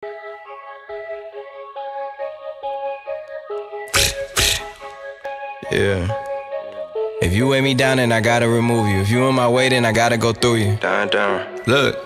Yeah. If you weigh me down, then I gotta remove you. If you in my way, then I gotta go through you. Down. Look.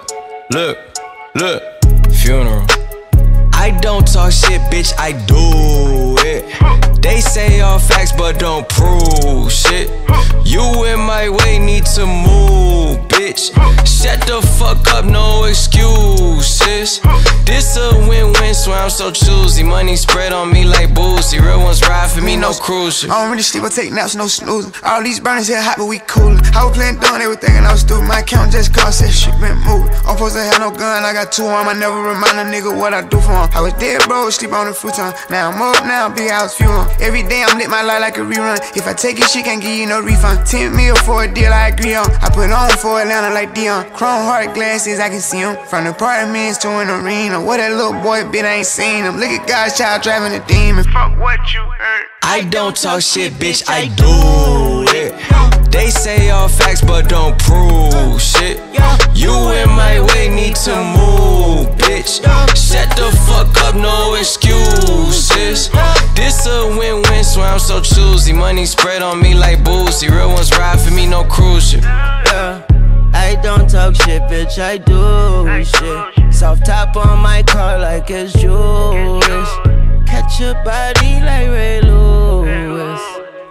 Funeral. I don't talk shit, bitch, I do it. They say all facts, but don't prove shit. You in my way, need to move, bitch. Shut the fuck up, no excuses. This a win-win, swear I'm so choosy. Money spread on me like boozy. Real ones ride for me, no cruising. I don't really sleep, I take naps, no snoozing. All these burners here hot, but we coolin'. I was playing dumb, they were thinking I was stupid. My account just cost that shit been moving. I'm supposed to have no gun, I got 2 on 'em. I never remind a nigga what I do for him. I was dead, bro, sleep on the futon. Now I'm up, now big house fuel. Every day I'm lit my life like a rerun. If I take it, she can't give you no refund. 10 mil for a deal I agree on. I put on for Atlanta like Dion. Chrome heart glasses, I can see them. From the apartments to an arena. What that little boy bit, I ain't seen him. Look at God's child driving a demon. Fuck what you heard. I don't talk shit, bitch, I do it. They say all facts, but don't prove shit. You in my way, need to move, bitch. Shut the fuck up, no excuses. This a win-win, swear I'm so choosy. Money spread on me like boozy. Real ones ride for me, no cruising. Yeah, I don't talk shit, bitch, I do shit. Soft top on my car like it's Jewish. Catch your body like Ray Lewis.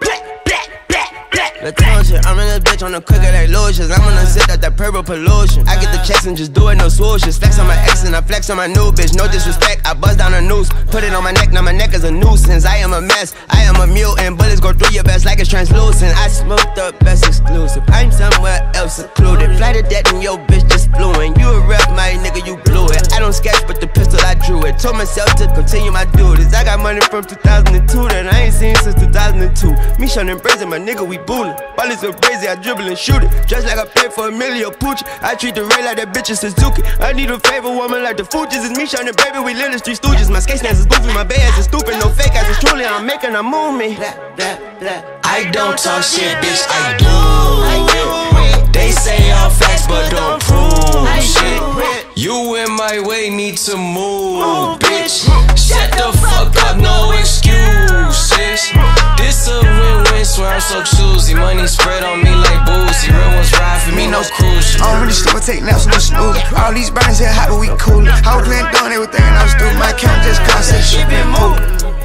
I'm in this bitch on the quicker like lotions. I'm gonna sit at that purple pollution. I get the checks and just do it, no swooshes. Flex on my ex and I flex on my new bitch. No disrespect, I buzz down a noose. Put it on my neck, now my neck is a nuisance. I am a mess, I am a mutant. Bullets go through your vest like it's translucent. I smoked the best exclusive. I'm somewhere else secluded. Fly to death and your bitch just flew in. You a rep, my nigga, you blew it. I don't sketch, but the pistol I drew it. Told myself to continue my duties. I got money from 2002 that I ain't seen since 2002. Me shun and brazen, my nigga, we bullin'. Ball is so crazy, I dribble and shoot it. Just like I paid for Emilio Pucci. I treat the rain like that bitch is Suzuki. I need a favorite woman like the Fugees. It's me shining, baby, we live the street stooges. My skate stance is goofy, my bay ass is stupid. No fake ass is truly, I'm making a move me. I don't talk shit, bitch, I do it. They say all facts, but don't prove shit. You in my way, need to move, bitch. Shut the fuck up, no excuses. This a win-win, swear I'm so choosy. Money spread on me like boozy. Real ones ride for me, no cruising. I don't really sleep, I take naps, no snoozing. All these burners here hot, but we coolin'. I was playing dumb, they were thinking I was stupid. My account just cost that shit been moving.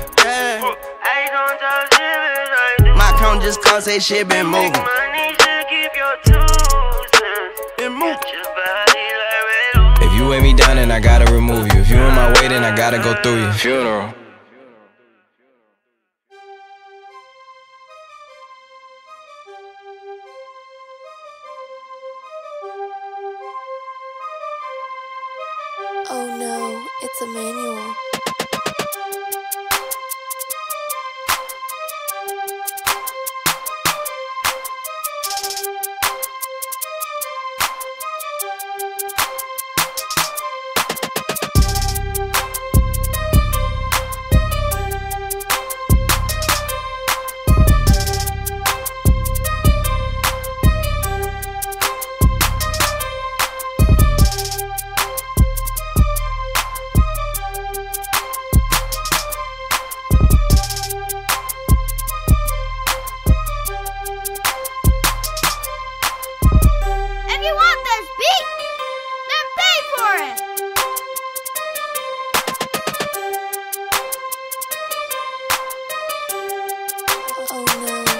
My account just cost that shit been moving. If you weigh me down, then I gotta remove you. If you in my way, then I gotta go through you. Funeral. Oh no, it's a manual. Oh no.